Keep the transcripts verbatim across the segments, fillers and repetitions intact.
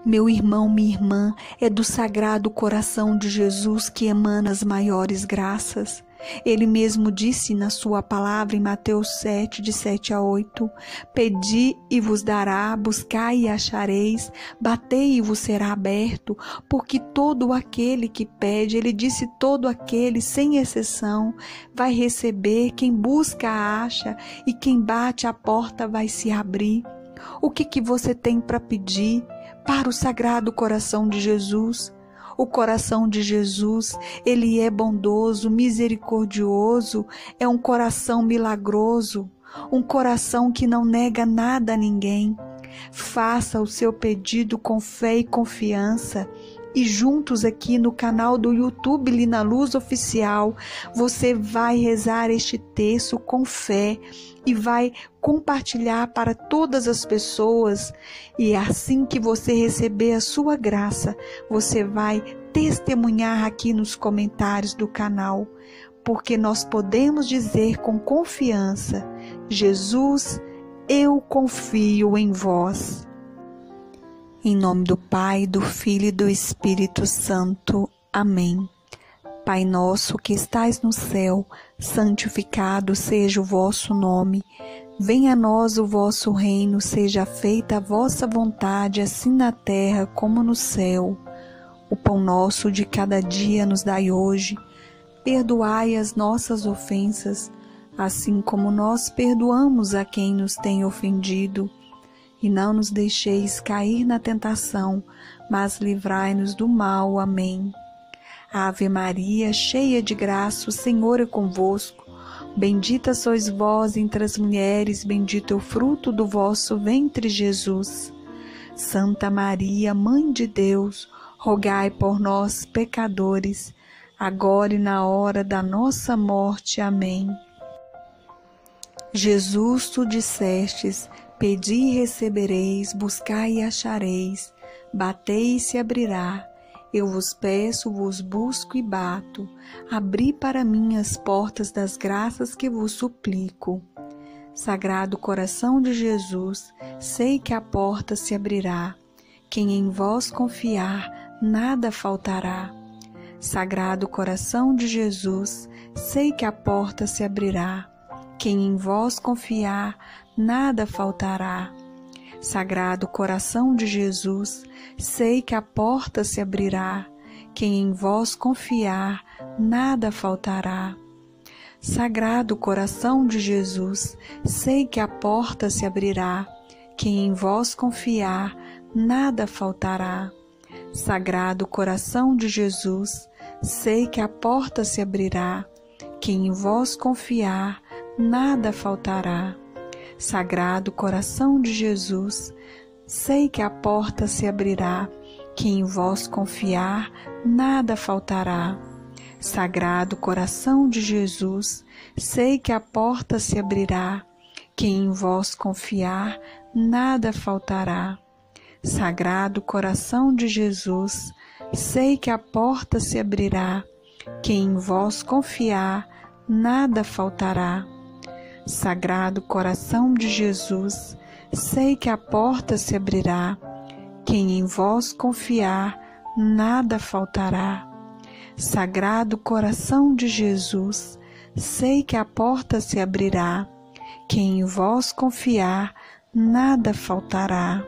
Meu irmão, minha irmã, é do Sagrado Coração de Jesus que emana as maiores graças. Ele mesmo disse na sua palavra em Mateus sete, de sete a oito, Pedi e vos dará, buscai e achareis, batei e vos será aberto, porque todo aquele que pede, ele disse todo aquele, sem exceção, vai receber, quem busca acha, e quem bate a porta vai se abrir. O que que você tem para pedir para o Sagrado Coração de Jesus? O coração de Jesus, ele é bondoso, misericordioso, é um coração milagroso, um coração que não nega nada a ninguém. Faça o seu pedido com fé e confiança. E juntos aqui no canal do YouTube Lina Luz Oficial, você vai rezar este texto com fé e vai compartilhar para todas as pessoas. E assim que você receber a sua graça, você vai testemunhar aqui nos comentários do canal, porque nós podemos dizer com confiança: Jesus, eu confio em vós. Em nome do Pai, do Filho e do Espírito Santo. Amém. Pai nosso que estais no céu, santificado seja o vosso nome. Venha a nós o vosso reino, seja feita a vossa vontade, assim na terra como no céu. O pão nosso de cada dia nos dai hoje. Perdoai as nossas ofensas, assim como nós perdoamos a quem nos tem ofendido. E não nos deixeis cair na tentação, mas livrai-nos do mal. Amém. Ave Maria, cheia de graça, o Senhor é convosco. Bendita sois vós entre as mulheres, bendito é o fruto do vosso ventre, Jesus. Santa Maria, Mãe de Deus, rogai por nós, pecadores, agora e na hora da nossa morte. Amém. Jesus, tu dissestes: Pedi e recebereis, buscai e achareis, batei e se abrirá. Eu vos peço, vos busco e bato. Abri para mim as portas das graças que vos suplico. Sagrado Coração de Jesus, sei que a porta se abrirá. Quem em vós confiar, nada faltará. Sagrado Coração de Jesus, sei que a porta se abrirá. Quem em vós confiar, nada faltará. Sagrado Coração de Jesus, sei que a porta se abrirá. Quem em vós confiar, nada faltará. Sagrado Coração de Jesus, sei que a porta se abrirá. Quem em vós confiar, nada faltará. Sagrado Coração de Jesus, sei que a porta se abrirá. Quem em vós confiar, nada faltará. Sagrado Coração de Jesus, sei que a porta se abrirá. Quem em vós confiar, nada faltará. Sagrado Coração de Jesus, sei que a porta se abrirá. Quem em vós confiar, nada faltará. Sagrado Coração de Jesus, sei que a porta se abrirá. Quem em vós confiar, nada faltará. Sagrado Coração de Jesus, sei que a porta se abrirá. Quem em vós confiar, nada faltará. Sagrado Coração de Jesus, sei que a porta se abrirá. Quem em vós confiar, nada faltará.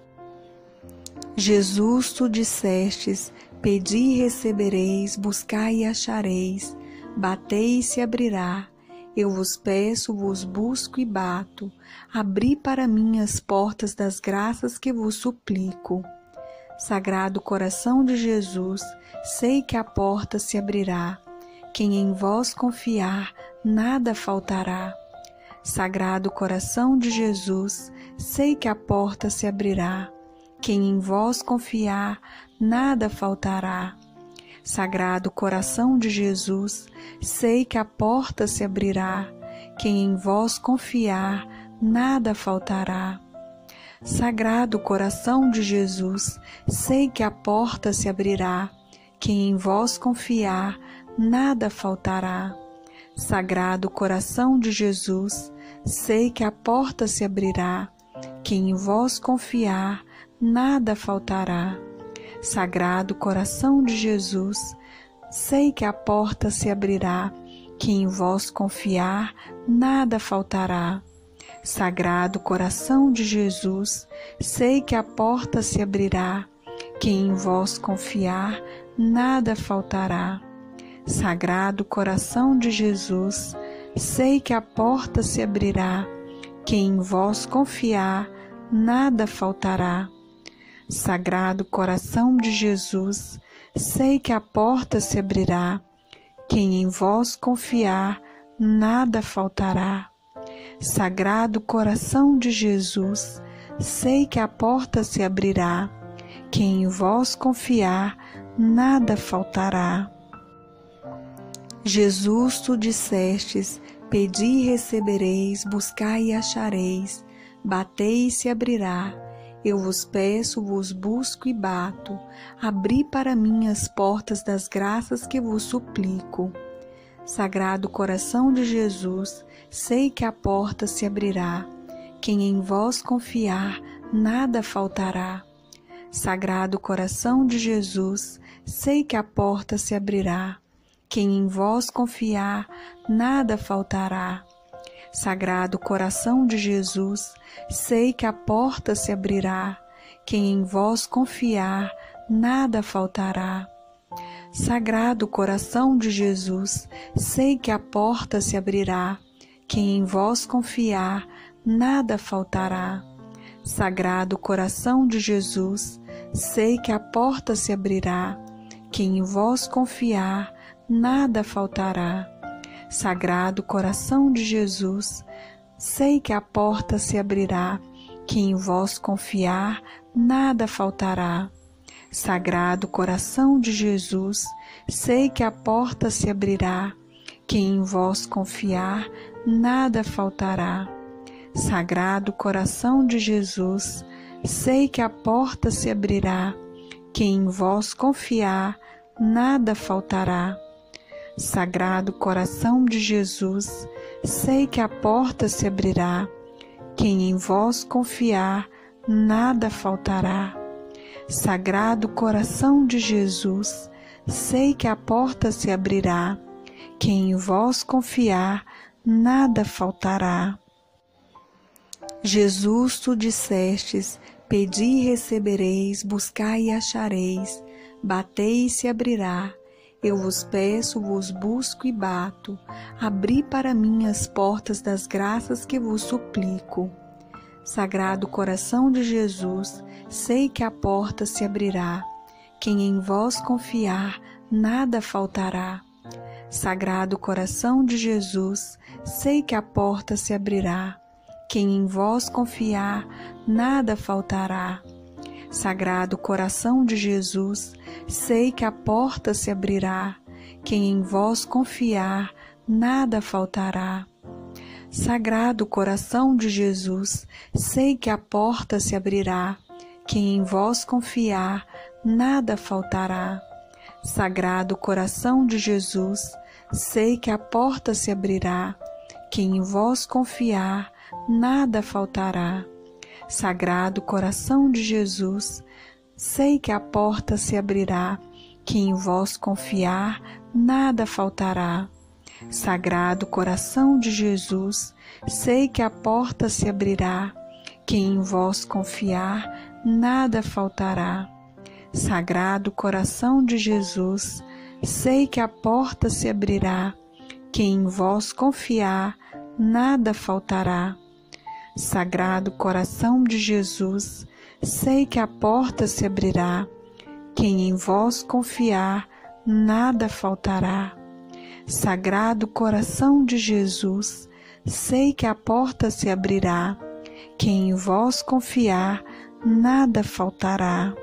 Jesus, tu dissestes: Pedi e recebereis, buscai e achareis, batei e se abrirá. Eu vos peço, vos busco e bato. Abri para mim as portas das graças que vos suplico. Sagrado Coração de Jesus, sei que a porta se abrirá. Quem em vós confiar, nada faltará. Sagrado Coração de Jesus, sei que a porta se abrirá. Quem em vós confiar, nada faltará. Sagrado Coração de Jesus, sei que a porta se abrirá. Quem em vós confiar, nada faltará. Sagrado Coração de Jesus, sei que a porta se abrirá. Quem em vós confiar, nada faltará. Sagrado Coração de Jesus, sei que a porta se abrirá. Quem em vós confiar, nada faltará. Sagrado coração de Jesus, sei que a porta se abrirá, que em vós confiar, nada faltará. Sagrado coração de Jesus, sei que a porta se abrirá, que em vós confiar, nada faltará. Sagrado coração de Jesus, sei que a porta se abrirá, que em vós confiar, nada faltará. Sagrado coração de Jesus, sei que a porta se abrirá, quem em vós confiar, nada faltará. Sagrado coração de Jesus, sei que a porta se abrirá, quem em vós confiar, nada faltará. Jesus, tu dissestes, pedi e recebereis, buscai e achareis, batei e se abrirá. Eu vos peço, vos busco e bato, abri para mim as portas das graças que vos suplico. Sagrado coração de Jesus, sei que a porta se abrirá, quem em vós confiar, nada faltará. Sagrado coração de Jesus, sei que a porta se abrirá, quem em vós confiar, nada faltará. Sagrado coração de Jesus, sei que a porta se abrirá, quem em vós confiar, nada faltará. Sagrado coração de Jesus, sei que a porta se abrirá, quem em vós confiar, nada faltará. Sagrado coração de Jesus, sei que a porta se abrirá, quem em vós confiar, nada faltará. Sagrado coração de Jesus, sei que a porta se abrirá, que em vós confiar, nada faltará. Sagrado coração de Jesus, sei que a porta se abrirá, que em vós confiar, nada faltará. Sagrado coração de Jesus, sei que a porta se abrirá, que em vós confiar, nada faltará. Sagrado coração de Jesus, sei que a porta se abrirá, quem em vós confiar, nada faltará. Sagrado coração de Jesus, sei que a porta se abrirá, quem em vós confiar, nada faltará. Jesus, tu dissestes, pedi e recebereis, buscai e achareis, batei e se abrirá. Eu vos peço, vos busco e bato, abri para mim as portas das graças que vos suplico. Sagrado coração de Jesus, sei que a porta se abrirá, quem em vós confiar, nada faltará. Sagrado coração de Jesus, sei que a porta se abrirá, quem em vós confiar, nada faltará. Sagrado coração de Jesus, sei que a porta se abrirá, quem em vós confiar, nada faltará. Sagrado coração de Jesus, sei que a porta se abrirá, quem em vós confiar, nada faltará. Sagrado coração de Jesus, sei que a porta se abrirá, quem em vós confiar, nada faltará. Sagrado coração de Jesus, sei que a porta se abrirá, quem em vós confiar, nada faltará. Sagrado coração de Jesus, sei que a porta se abrirá, quem em vós confiar, nada faltará. Sagrado coração de Jesus, sei que a porta se abrirá, quem em vós confiar, nada faltará. Sagrado coração de Jesus, sei que a porta se abrirá, quem em vós confiar, nada faltará. Sagrado coração de Jesus, sei que a porta se abrirá, quem em vós confiar, nada faltará.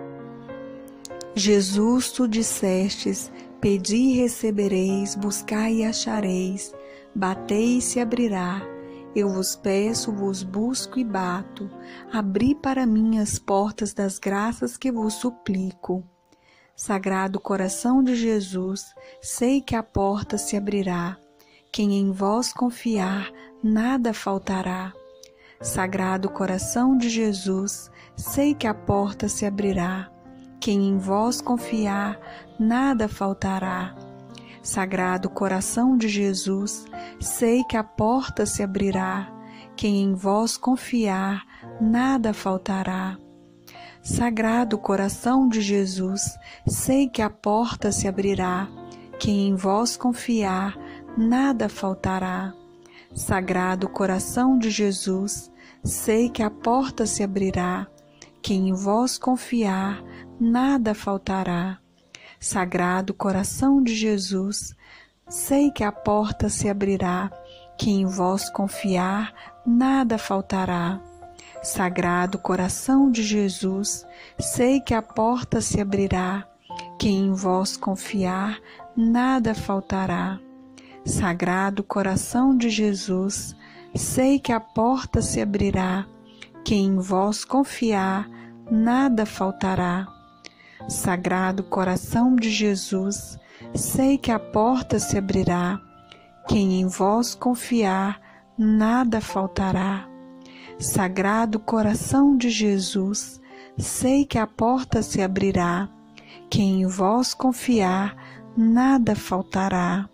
Jesus, tu dissestes, pedi e recebereis, buscai e achareis, batei e se abrirá. Eu vos peço, vos busco e bato, abri para mim as portas das graças que vos suplico. Sagrado coração de Jesus, sei que a porta se abrirá, quem em vós confiar, nada faltará. Sagrado coração de Jesus, sei que a porta se abrirá. Quem em vós confiar, nada faltará. Sagrado coração de Jesus, sei que a porta se abrirá. Quem em vós confiar, nada faltará. Sagrado coração de Jesus, sei que a porta se abrirá. Quem em vós confiar, nada faltará. Sagrado coração de Jesus, sei que a porta se abrirá. Quem em vós confiar, nada faltará. Sagrado coração de Jesus, sei que a porta se abrirá. Quem em vós confiar, nada faltará. Sagrado coração de Jesus, sei que a porta se abrirá. Quem em vós confiar, nada faltará. Sagrado coração de Jesus, sei que a porta se abrirá. Quem em vós confiar, nada faltará. Sagrado coração de Jesus, sei que a porta se abrirá. Quem em vós confiar, nada faltará. Sagrado coração de Jesus, sei que a porta se abrirá. Quem em vós confiar, nada faltará.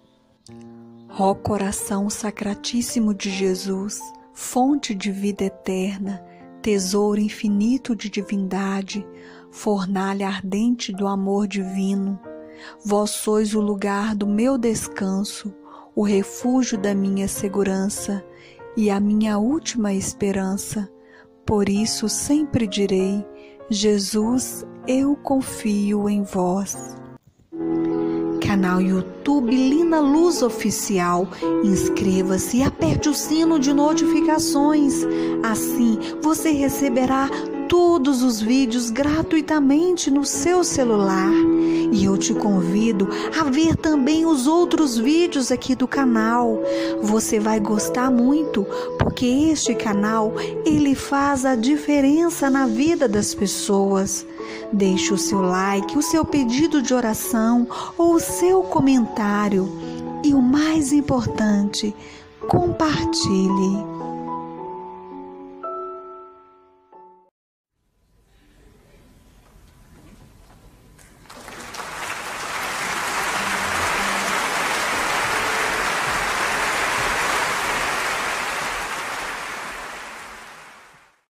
Ó coração sacratíssimo de Jesus, fonte de vida eterna, tesouro infinito de divindade, fornalha ardente do amor divino, vós sois o lugar do meu descanso, o refúgio da minha segurança e a minha última esperança. Por isso sempre direi: Jesus, eu confio em vós. Canal YouTube Lina Luz Oficial. Inscreva-se e aperte o sino de notificações. Assim você receberá todos os vídeos gratuitamente no seu celular. E eu te convido a ver também os outros vídeos aqui do canal. Você vai gostar muito, porque este canal, ele faz a diferença na vida das pessoas. Deixe o seu like, o seu pedido de oração ou o seu comentário. E o mais importante, compartilhe.